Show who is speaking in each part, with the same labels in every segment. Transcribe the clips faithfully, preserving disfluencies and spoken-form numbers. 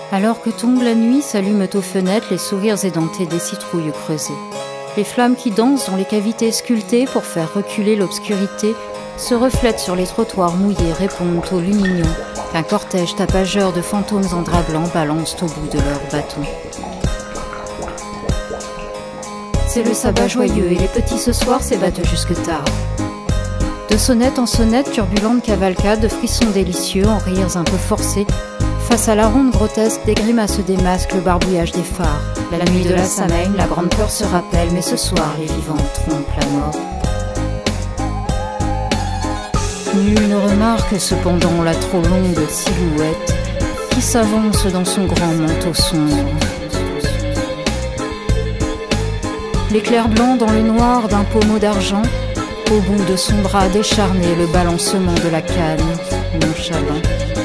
Speaker 1: Alors que tombe la nuit, s'allument aux fenêtres les sourires édentés des citrouilles creusées. Les flammes qui dansent dans les cavités sculptées pour faire reculer l'obscurité se reflètent sur les trottoirs mouillés, répondent aux lumignons qu'un cortège tapageur de fantômes en drap blanc balance au bout de leurs bâtons. C'est le sabbat joyeux et les petits ce soir s'ébattent jusque tard. De sonnette en sonnette, turbulente cavalcade de frissons délicieux en rires un peu forcés, face à la ronde grotesque des grimaces des masques, le barbouillage des phares. La nuit de la Samhain, la grande peur se rappelle, mais ce soir les vivants trompent la mort. Nul ne remarque cependant la trop longue silhouette qui s'avance dans son grand manteau sombre. L'éclair blanc dans le noir d'un pommeau d'argent, au bout de son bras décharné, le balancement de la canne, nonchalant.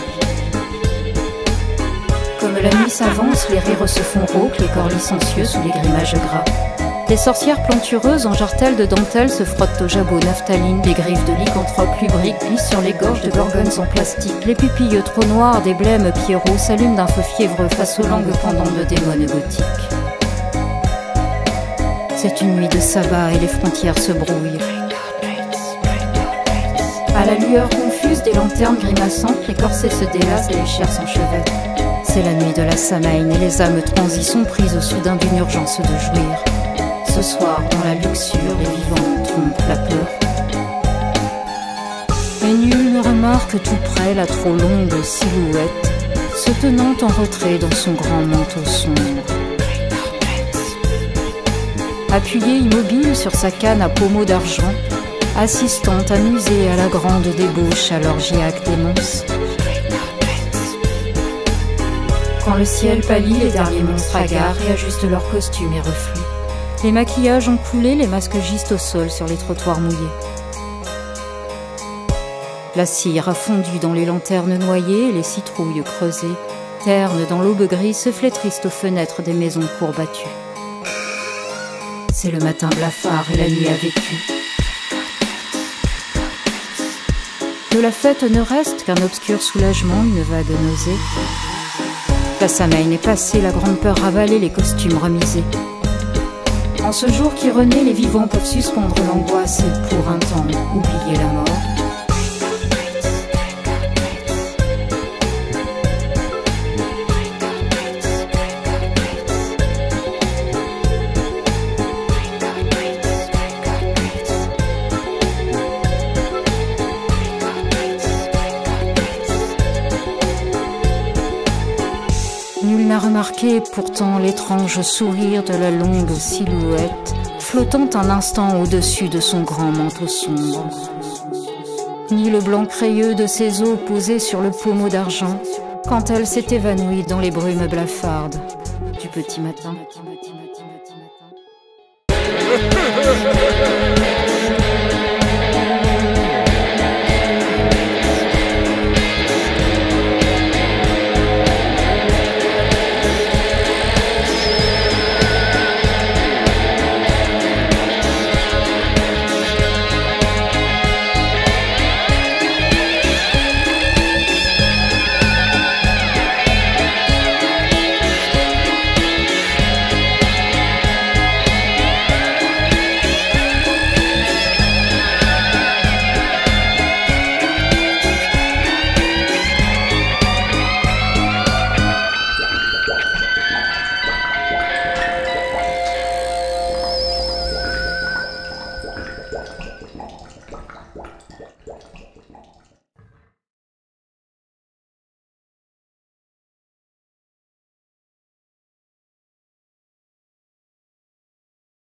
Speaker 1: Comme la nuit s'avance, les rires se font rauques, les corps licencieux sous les grimages gras. Des sorcières plantureuses en jartelles de dentelle se frottent au jabot naphtaline. Les griffes de lycanthropes lubriques glissent sur les gorges de gorgones en plastique. Les pupilles trop noires des blêmes pierrots s'allument d'un feu fiévreux face aux langues pendantes de démons gothiques. C'est une nuit de sabbat et les frontières se brouillent. À la lueur confuse des lanternes grimaçantes, les corsets se délassent et les chairs s'enchevêtrent. C'est la nuit de la Samhain et les âmes transies sont prises au soudain d'une urgence de jouir. Ce soir, dans la luxure, les vivants trompent la peur. Et nul ne remarque tout près la trop longue silhouette se tenant en retrait dans son grand manteau sombre. Appuyée immobile sur sa canne à pommeau d'argent, assistant amusée à la grande débauche à l'orgiaque des monstres. Quand le ciel pâlit, les derniers monstres hagards réajustent leurs costumes et refluent. Les maquillages ont coulé, les masques gisent au sol sur les trottoirs mouillés. La cire a fondu dans les lanternes noyées et les citrouilles creusées, ternes dans l'aube grise, se flétrissent aux fenêtres des maisons courbattues. C'est le matin blafard et la nuit a vécu. De la fête ne reste qu'un obscur soulagement, une vague nausée. La Samhain est passée, la grande peur ravalée, les costumes remisés. En ce jour qui renaît, les vivants peuvent suspendre l'angoisse et pour un temps oublier la mort. Nul n'a remarqué pourtant l'étrange sourire de la longue silhouette, flottant un instant au-dessus de son grand manteau sombre. Ni le blanc crayeux de ses os posés sur le pommeau d'argent, quand elle s'est évanouie dans les brumes blafardes du petit matin.